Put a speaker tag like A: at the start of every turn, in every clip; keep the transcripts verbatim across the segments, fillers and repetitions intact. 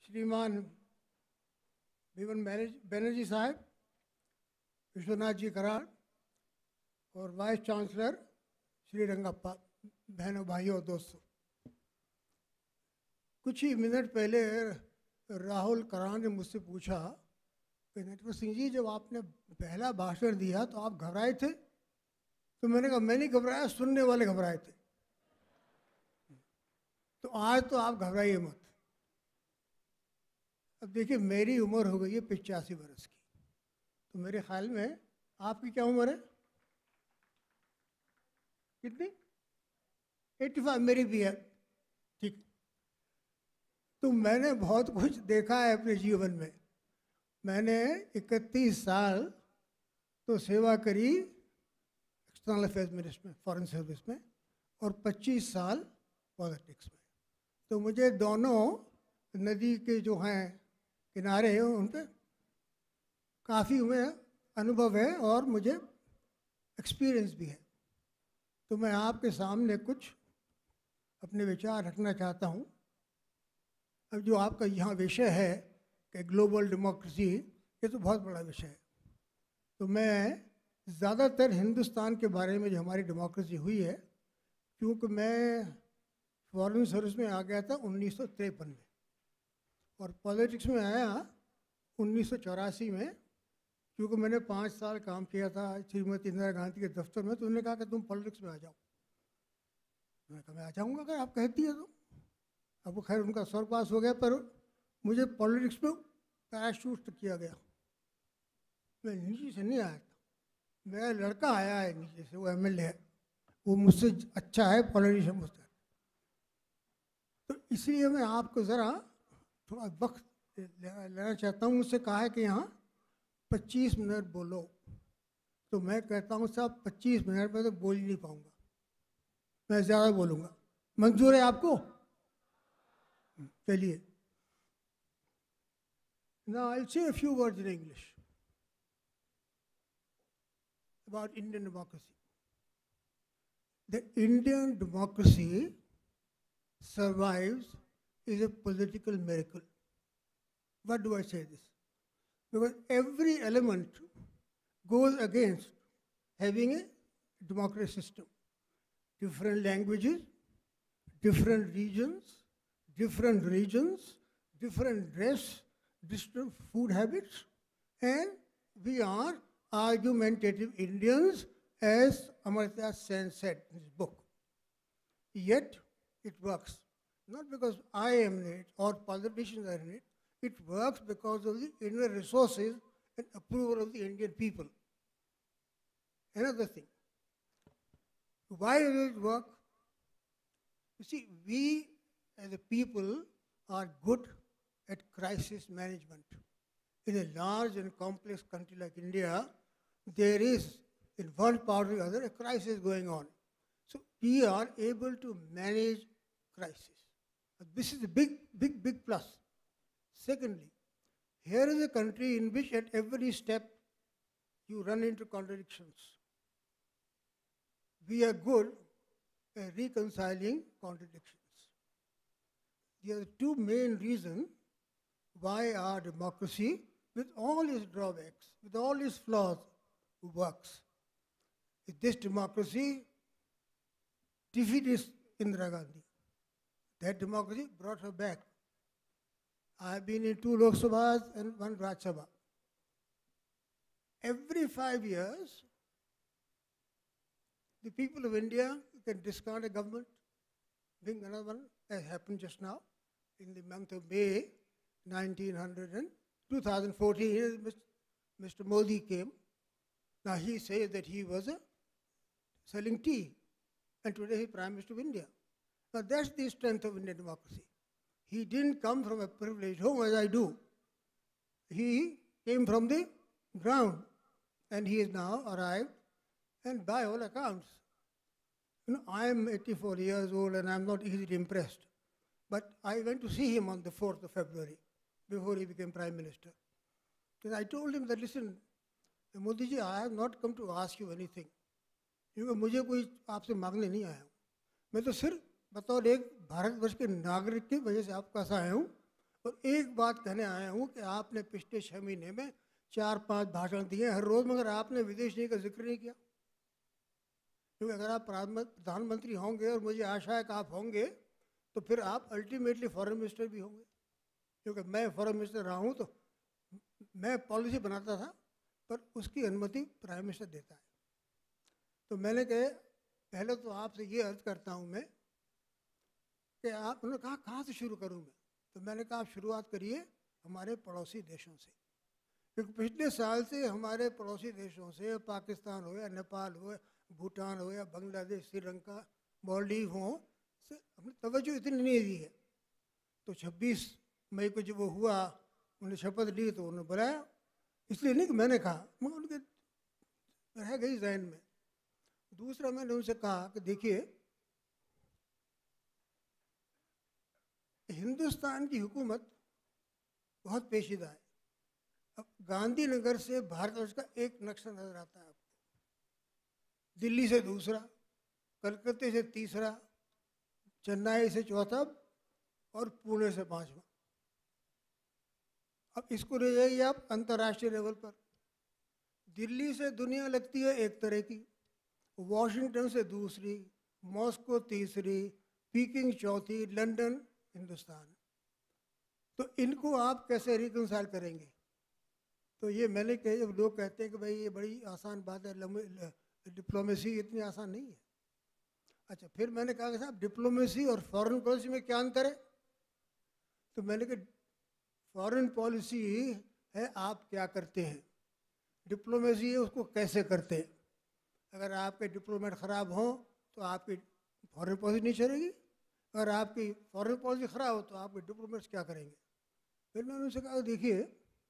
A: श्रीमान विमन बनर्जी साहब, विश्वनाथ जी कराड़ और वाइस चांसलर श्री रंगप्पा, बहनों भाइयों और दोस्तों, कुछ ही मिनट पहले राहुल कराड़ ने मुझसे पूछा कि नटवर सिंह जी, जब आपने पहला भाषण दिया तो आप घबराए थे? तो मैंने कहा मैं नहीं घबराया, सुनने वाले घबराए थे। तो आज तो आप घबराइए मत। अब देखिए, मेरी उम्र हो गई है पिचासी वर्ष की, तो मेरे ख्याल में आपकी क्या उम्र है? कितनी? पचासी, मेरी भी है। ठीक। तो मैंने बहुत कुछ देखा है अपने जीवन में। मैंने इकतीस साल तो सेवा करी एक्सटर्नल अफेयर्स मिनिस्ट्री में, फॉरेन सर्विस में, और पच्चीस साल पॉलिटिक्स में। तो मुझे दोनों नदी के जो हैं किनारे हैं उन पर काफ़ी हमें अनुभव है और मुझे एक्सपीरियंस भी है। तो मैं आपके सामने कुछ अपने विचार रखना चाहता हूँ। अब जो आपका यहाँ विषय है कि ग्लोबल डेमोक्रेसी, ये तो बहुत बड़ा विषय है। तो मैं ज़्यादातर हिंदुस्तान के बारे में, जो हमारी डेमोक्रेसी हुई है, क्योंकि मैं फॉरेन सर्विस में आ गया था उन्नीस सौ तिरपन में और पॉलिटिक्स में आया उन्नीस सौ चौरासी में, क्योंकि मैंने पाँच साल काम किया था श्रीमती इंदिरा गांधी के दफ्तर में। तो उन्होंने कहा कि तुम पॉलिटिक्स में आ जाओ। मैंने कहा मैं आ जाऊँगा अगर आप कहती है तो। अब वो खैर उनका स्वर्गवास हो गया, पर मुझे पॉलिटिक्स में पैराशूट किया गया। मैं नीचे से नहीं आया था, मेरा लड़का आया है नीचे से, वो एम एल ए है, वो मुझसे अच्छा है पॉलिटिशियन मुझसे। तो इसलिए मैं आपको ज़रा थोड़ा वक्त लेना चाहता हूँ। मुझसे कहा है कि यहाँ पच्चीस मिनट बोलो, तो मैं कहता हूँ साहब पच्चीस मिनट में तो बोल ही नहीं पाऊँगा, मैं ज़्यादा बोलूँगा। मंजूर है आपको? चलिए। Now I'll say a few words in English about Indian democracy. The Indian democracy survives is a political miracle. What do I say this? Because every element goes against having a democratic system. Different languages, different regions, different regions, different dress, different food habits, and we are argumentative Indians, as Amartya Sen said in his book. Yet it works. Not because I am in it or politicians are in it. It works because of the inner resources and approval of the Indian people. Another thing. Why does it work? You see, we as a people are good at crisis management. In a large and complex country like India, there is, in one part or the other, a crisis going on. So we are able to manage crisis. This is a big, big, big plus. Secondly, here is a country in which at every step you run into contradictions. We are good at reconciling contradictions. There are two main reasons why our democracy, with all its drawbacks, with all its flaws, works. This democracy defeated Indira Gandhi. That democracy brought her back. I have been in two Lok Sabhas and one Rajya Sabha. Every five years, the people of India can discard a government, bring another one, as happened just now in the month of May nineteen hundred and two thousand fourteen. Mister Modi came. Now he says that he was uh, selling tea, and today he is Prime Minister of India. Now that's the strength of Indian democracy. He didn't come from a privileged home as I do. He came from the ground, and he is now arrived, and by all accounts, you know, I am eighty-four years old and I am not easily impressed. But I went to see him on the fourth of February, before he became Prime Minister. Then I told him that, listen, Modi ji, I have not come to ask you anything. क्योंकि मुझे कोई आपसे मांगने नहीं आया हूँ, मैं तो सिर्फ बतौर एक भारतवर्ष के नागरिक की वजह से आपके पास आया हूँ और एक बात कहने आया हूँ कि आपने पिछले छः महीने में चार पांच भाषण दिए हर रोज़, मगर आपने विदेश नीति का जिक्र नहीं किया। क्योंकि अगर आप प्रधानमंत्री होंगे, और मुझे आशा है कि आप होंगे, तो फिर आप अल्टीमेटली फॉरेन मिनिस्टर भी होंगे। क्योंकि मैं फॉरेन मिनिस्टर रहा हूँ, तो मैं पॉलिसी बनाता था, पर उसकी अनुमति प्राइम मिनिस्टर देता है। तो मैंने कहा पहले तो आपसे ये अर्ज करता हूँ मैं कि आप, उन्होंने कहा कहाँ से शुरू करूँ मैं, तो मैंने कहा आप शुरुआत करिए हमारे पड़ोसी देशों से। क्योंकि पिछले साल से हमारे पड़ोसी देशों से, पाकिस्तान हो या नेपाल हो, भूटान हो या बांग्लादेश, श्रीलंका, मालदीव हो, से हमने तवज्जो इतनी नहीं दी है। तो छब्बीस मई को जब वो हुआ, उन्होंने शपथ ली, तो उन्होंने बुलाया। इसलिए नहीं कि मैंने कहा, मगर उनके रह गई जहन में। दूसरा मैंने उनसे कहा कि देखिए, हिंदुस्तान की हुकूमत बहुत पेचीदा है। अब गांधीनगर से भारतवर्ष का एक नक्शा नजर आता है आपको, दिल्ली से दूसरा, कलकत्ते से तीसरा, चेन्नई से चौथा और पुणे से पांचवा। अब इसको ले जाइए आप अंतर्राष्ट्रीय लेवल पर। दिल्ली से दुनिया लगती है एक तरह की, वॉशिंगटन से दूसरी, मॉस्को तीसरी, पीकिंग चौथी, लंदन हिंदुस्तान। तो इनको आप कैसे रिकंसाइल करेंगे? तो ये मैंने कहा, जब लोग कहते हैं कि भाई ये बड़ी आसान बात है, डिप्लोमेसी इतनी आसान नहीं है। अच्छा, फिर मैंने कहा कि साहब डिप्लोमेसी और फॉरेन पॉलिसी में क्या अंतर है? तो मैंने कहा फॉरेन पॉलिसी है आप क्या करते हैं, डिप्लोमेसी है उसको कैसे करते हैं। अगर आपके डिप्लोमेट ख़राब हों तो आपकी फॉरेन पॉलिसी नहीं चलेगी, अगर आपकी फॉरेन पॉलिसी ख़राब हो तो आपके डिप्लोमेट्स क्या करेंगे। फिर मैंने उनसे कहा देखिए,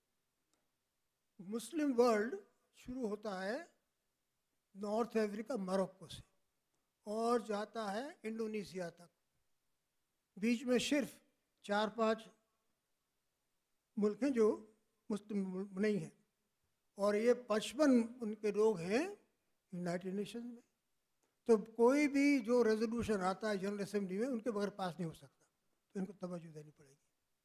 A: मुस्लिम वर्ल्ड शुरू होता है नॉर्थ अफ्रीका मोरक्को से और जाता है इंडोनेशिया तक। बीच में सिर्फ चार पांच मुल्क हैं जो मुस्लिम नहीं हैं, और ये पचपन उनके लोग हैं यूनाइटेड नेशंस में। तो कोई भी जो रेजोल्यूशन आता है जनरल असेंबली में, उनके बगैर पास नहीं हो सकता, तो इनको तवज्जो देनी पड़ेगी।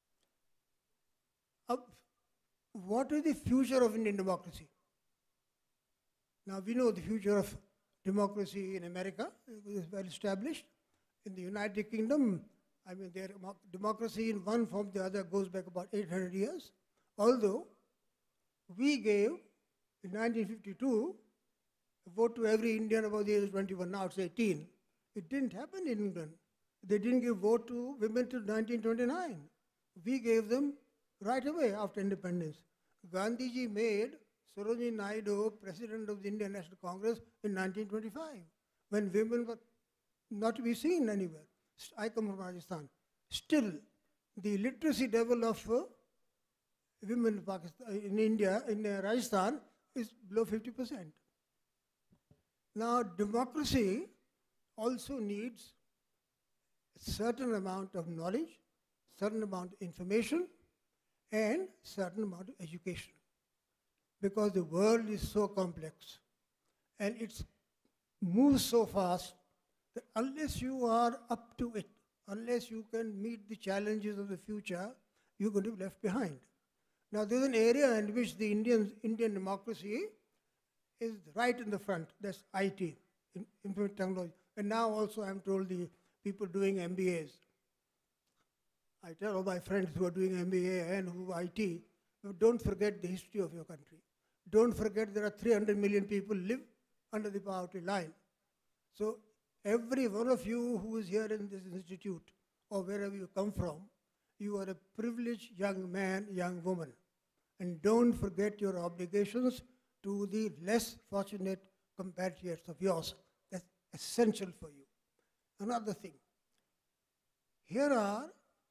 A: अब what is the future of Indian democracy? Now we know the future of democracy in America is well established. In the United Kingdom, I mean, their democracy in one form or the other goes back about eight hundred years. Although we gave in nineteen fifty-two a vote to every Indian above the age of twenty-one, now it's eighteen. It didn't happen in England. They didn't give vote to women till nineteen twenty-nine. We gave them right away after independence. Gandhi ji made Sarojini Naidu president of the Indian National Congress in nineteen twenty-five, when women were not to be seen anywhere. I come from Rajasthan. Still, the literacy level of uh, women in Pakistan, in India, in uh, Rajasthan, is below fifty percent. Now, democracy also needs a certain amount of knowledge, certain amount of information, and certain amount of education, because the world is so complex and it moves so fast that unless you are up to it, unless you can meet the challenges of the future, you're going to be left behind. Now there's an area in which the Indian, Indian democracy is right in the front, that's I T, information technology. And now also I'm told the people doing M B As, I tell all my friends who are doing M B A and who I T, don't forget the history of your country. Don't forget there are three hundred million people live under the poverty line. So every one of you who is here in this institute or wherever you come from, you are a privileged young man, young woman. And don't forget your obligations to the less fortunate compatriots of yours. That's essential for you. Another thing, here are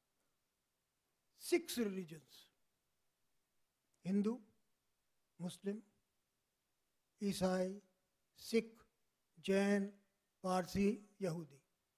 A: six religions: Hindu, Muslim, Isai, Sikh, Jain, Parsi, Yahudi.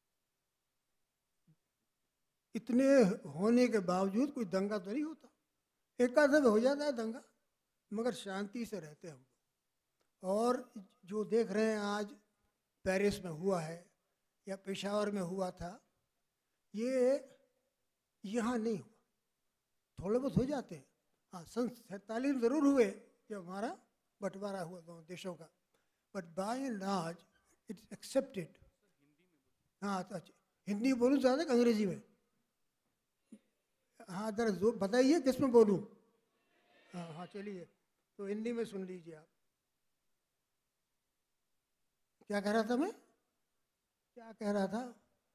A: इतने होने के बावजूद कोई दंगा तो नहीं होता। एक आध हो जाता है दंगा, मगर शांति से रहते हम। और जो देख रहे हैं आज पेरिस में हुआ है या पेशावर में हुआ था, ये यहाँ नहीं हुआ। थोड़े बहुत हो जाते हैं। हाँ, सन सैंतालीस ज़रूर हुए जब हमारा बंटवारा हुआ दोनों देशों का, but by and large it's accepted. हाँ तो अच्छा, हिंदी बोलूँ ज़्यादा कि अंग्रेजी में? हाँ जरा जो बताइए किस में बोलूँ? हाँ हाँ चलिए, तो हिंदी में सुन लीजिए आप। क्या कह रहा था मैं? क्या कह रहा था?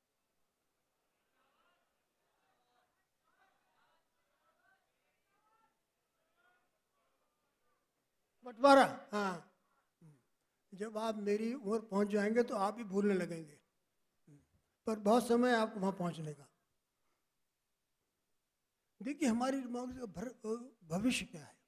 A: बंटवारा, हाँ। जब आप मेरी उम्र पहुंच जाएंगे तो आप भी भूलने लगेंगे, पर बहुत समय है आपको वहां पहुंचने का। देखिए हमारी डेमोक्रेसी का भविष्य क्या है।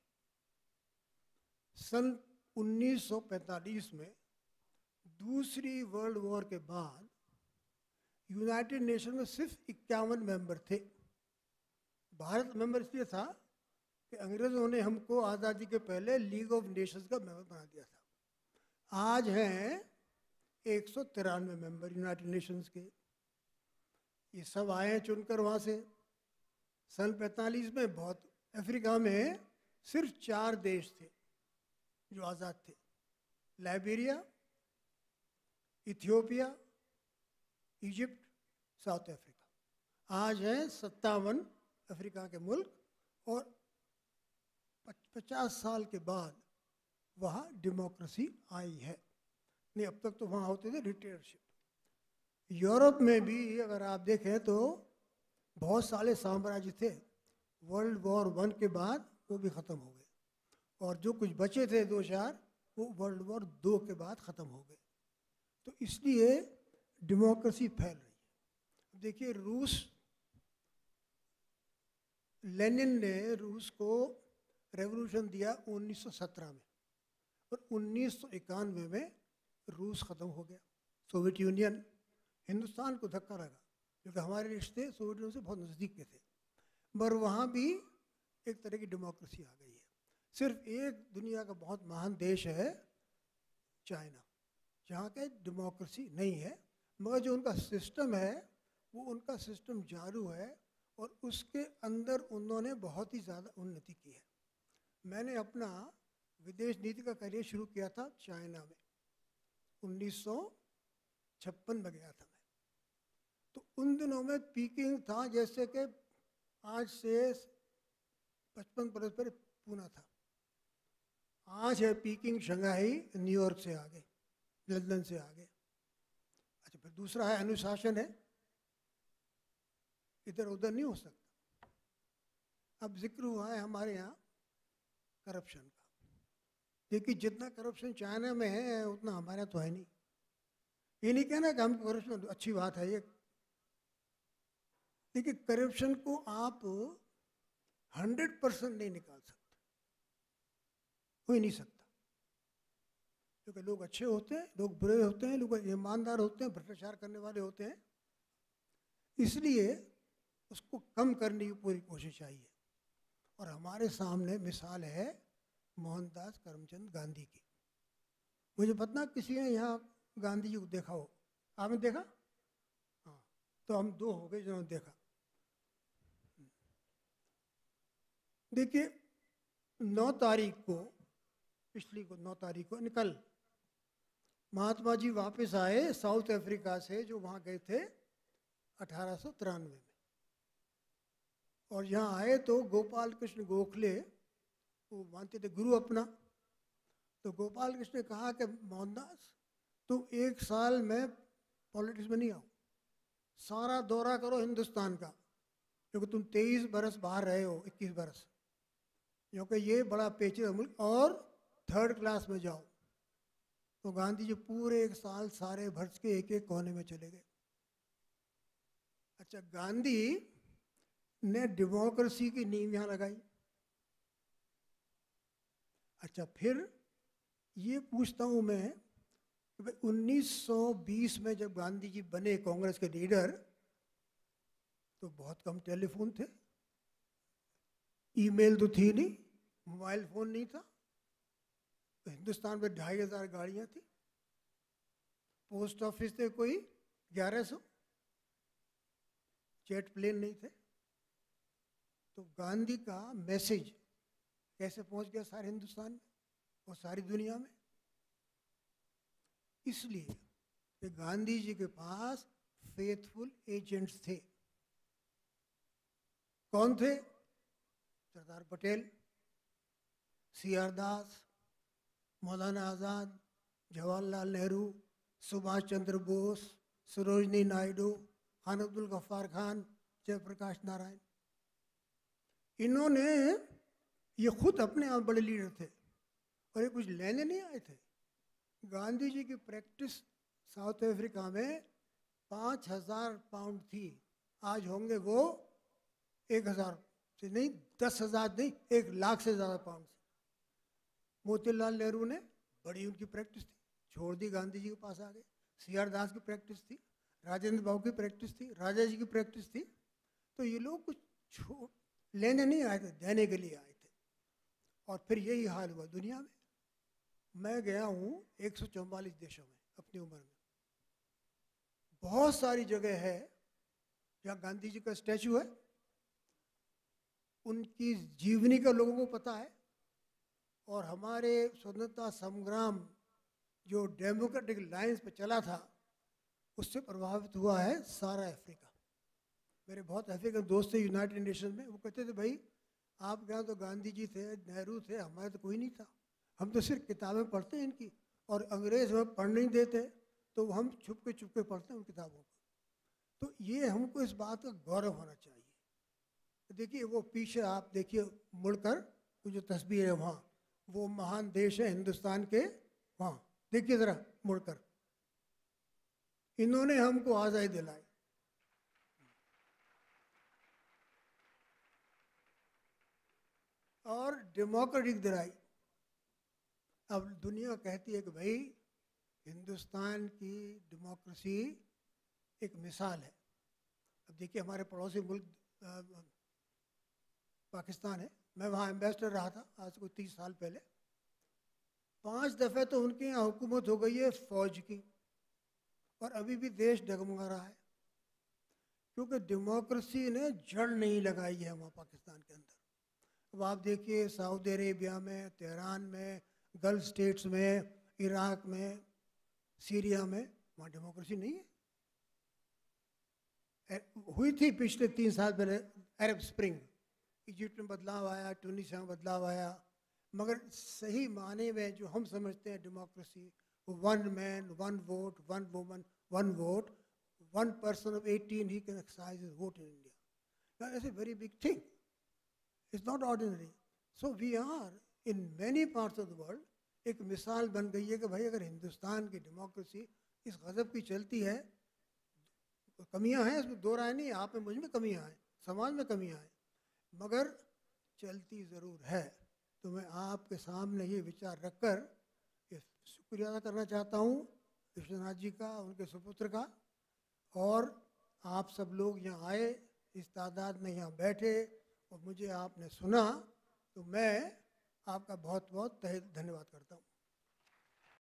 A: सन उन्नीस सौ पैंतालीस में दूसरी वर्ल्ड वॉर के बाद यूनाइटेड नेशन में सिर्फ इक्यावन मेंबर थे। भारत मेंबर इसलिए था कि अंग्रेजों ने हमको आज़ादी के पहले लीग ऑफ नेशंस का मेंबर बना दिया था। आज हैं एक सौ तिरानवे मेंबर यूनाइटेड नेशंस के। ये सब आए हैं चुनकर वहाँ से। सन पैंतालीस में बहुत अफ्रीका में सिर्फ चार देश थे जो आज़ाद थे, Liberia, Ethiopia, Egypt, South Africa. आज हैं सत्तावन अफ्रीका के मुल्क, और पचास साल के बाद वहाँ डेमोक्रेसी आई है। नहीं, अब तक तो वहाँ होते थे डिक्टेटरशिप। यूरोप में भी अगर आप देखें तो बहुत सारे साम्राज्य थे, वर्ल्ड वॉर वन के बाद वो भी ख़त्म हो गए, और जो कुछ बचे थे दो चार वो वर्ल्ड वॉर दो के बाद ख़त्म हो गए। तो इसलिए डेमोक्रेसी फैल रही है। देखिए रूस, लेनिन ने रूस को रेवोल्यूशन दिया उन्नीस सौ सत्रह में, और उन्नीस सौ इक्यानवे में रूस ख़त्म हो गया। सोवियत यूनियन, हिंदुस्तान को धक्का लगा क्योंकि हमारे रिश्ते सोवियत यूनियन से बहुत नज़दीक के थे, पर वहाँ भी एक तरह की डेमोक्रेसी आ गई है। सिर्फ एक दुनिया का बहुत महान देश है चाइना, जहाँ के डेमोक्रेसी नहीं है, मगर जो उनका सिस्टम है वो उनका सिस्टम जारू है, और उसके अंदर उन्होंने बहुत ही ज़्यादा उन्नति की है। मैंने अपना विदेश नीति का करियर शुरू किया था चाइना में, उन्नीस सौ छप्पन में गया था मैं। तो उन दिनों में पीकिंग था जैसे कि आज से पचपन बरस पहले पूना था। आज है पीकिंग शंघाई न्यूयॉर्क से आगे, लंदन से आगे। अच्छा, फिर दूसरा है अनुशासन है, इधर उधर नहीं हो सकता। अब जिक्र हुआ है हमारे यहाँ करप्शन का। देखिए जितना करप्शन चाइना में है उतना हमारे यहाँ तो है नहीं। ये नहीं कहना कि हम करप्शन अच्छी बात है ये। देखिए करप्शन को आप हंड्रेड परसेंट नहीं निकाल सकते, हो ही नहीं सकता, क्योंकि लोग अच्छे होते हैं, लोग बुरे होते हैं, लोग ईमानदार होते हैं, भ्रष्टाचार करने वाले होते हैं। इसलिए उसको कम करने की पूरी कोशिश चाहिए। और हमारे सामने मिसाल है मोहनदास करमचंद गांधी की। मुझे पता किसी ने यहाँ गांधी जी को देखा हो, आपने देखा? हाँ, तो हम दो हो गए जिन्होंने देखा। देखिए नौ तारीख को, पिछली को नौ तारीख को निकल महात्मा जी वापस आए साउथ अफ्रीका से, जो वहाँ गए थे अठारह सौ तिरानवे में। और यहाँ आए तो गोपाल कृष्ण गोखले वो मानते थे गुरु अपना। तो गोपाल कृष्ण ने कहा कि मोहनदास तुम एक साल में पॉलिटिक्स में नहीं आओ, सारा दौरा करो हिंदुस्तान का, क्योंकि तुम तेईस बरस बाहर रहे हो, इक्कीस बरस, क्योंकि ये बड़ा पेचीदा मुल्क, और थर्ड क्लास में जाओ। तो गांधी जी पूरे एक साल सारे भारत के एक एक कोने में चले गए। अच्छा, गांधी ने डेमोक्रेसी की नींव यहाँ लगाई। अच्छा, फिर ये पूछता हूँ मैं कि भाई उन्नीस सौ बीस में जब गांधी जी बने कांग्रेस के लीडर, तो बहुत कम टेलीफोन थे, ईमेल तो थी नहीं, मोबाइल फ़ोन नहीं था, तो हिंदुस्तान में ढाई हज़ार गाड़ियाँ थी, पोस्ट ऑफिस थे कोई ग्यारह सौ, जेट प्लेन नहीं थे। तो गांधी का मैसेज कैसे पहुंच गया सारे हिंदुस्तान में और सारी दुनिया में? इसलिए कि गांधी जी के पास फेथफुल एजेंट्स थे। कौन थे? सरदार पटेल, सी आर दास, मौलाना आज़ाद, जवाहरलाल नेहरू, सुभाष चंद्र बोस, सरोजनी नायडू, खान अब्दुल गफ्फार खान, जयप्रकाश नारायण। इन्होंने, ये खुद अपने आप बड़े लीडर थे और ये कुछ लेने नहीं आए थे। गांधी जी की प्रैक्टिस साउथ अफ्रीका में पाँच हजार पाउंड थी, आज होंगे वो एक हजार से नहीं, दस हजार नहीं, एक लाख से ज़्यादा पाउंड से। मोतीलाल नेहरू ने बड़ी उनकी प्रैक्टिस थी, छोड़ दी, गांधी जी के पास आ गए। सी आर दास की प्रैक्टिस थी, राजेंद्र बाबू की प्रैक्टिस थी, राजा जी की प्रैक्टिस थी। तो ये लोग कुछ छोड़ लेने नहीं आए थे, देने के लिए आए थे। और फिर यही हाल हुआ दुनिया में। मैं गया हूँ एक सौ चौवालीस देशों में अपनी उम्र में। बहुत सारी जगह है जहाँ गांधी जी का स्टैचू है, उनकी जीवनी का लोगों को पता है। और हमारे स्वतंत्रता संग्राम जो डेमोक्रेटिक लाइंस पे चला था, उससे प्रभावित हुआ है सारा अफ्रीका। मेरे बहुत अफ्रीकन दोस्त थे यूनाइटेड नेशन में, वो कहते थे भाई आप यहाँ तो गांधी जी थे, नेहरू थे, हमारे तो कोई नहीं था, हम तो सिर्फ किताबें पढ़ते हैं इनकी, और अंग्रेज़ हमें पढ़ नहीं देते तो हम छुप के छुप के पढ़ते हैं उन किताबों को। तो ये हमको इस बात का गौरव होना चाहिए। देखिए वो पीछे आप देखिए मुड़कर, वो जो तस्वीर है वहाँ, वो महान देश है हिंदुस्तान के, वहाँ देखिए ज़रा मुड़कर। इन्होंने हमको आज़ादी दिलाई। और डेमोक्रेटिक दिलाई। अब दुनिया कहती है कि भाई हिंदुस्तान की डेमोक्रेसी एक मिसाल है। अब देखिए हमारे पड़ोसी मुल्क पाकिस्तान है, मैं वहाँ एम्बेसडर रहा था आज को तीस साल पहले। पांच दफ़े तो उनके यहाँ हुकूमत हो गई है फौज की, और अभी भी देश डगमगा रहा है, क्योंकि डेमोक्रेसी ने जड़ नहीं लगाई है वहाँ पाकिस्तान के अंदर। अब आप देखिए सऊदी अरेबिया में, तेहरान में, गल्फ स्टेट्स में, इराक में, सीरिया में, वहाँ डेमोक्रेसी नहीं है। हुई थी पिछले तीन साल पहले अरब स्प्रिंग, इजिप्ट में बदलाव आया, ट्यूनीशिया में बदलाव आया, मगर सही माने में जो हम समझते हैं democracy, one man one vote, one woman one vote, one person of eighteen he can exercise his vote in India, that is a very big thing, it's not ordinary. So we are in many parts of the world, एक मिसाल बन गई है कि भाई अगर हिंदुस्तान की democracy इस गज़ब की चलती है, तो कमियां हैं, इसमें दो राय नहीं, आप में मुझ में कमियां हैं, समाज में कमियां हैं, मगर चलती ज़रूर है। तो मैं आपके सामने ये विचार रखकर शुक्रिया अदा करना चाहता हूँ विश्वनाथ जी का, उनके सुपुत्र का, और आप सब लोग यहाँ आए, इस तादाद में यहाँ बैठे और मुझे आपने सुना, तो मैं आपका बहुत बहुत तहे धन्यवाद करता हूँ।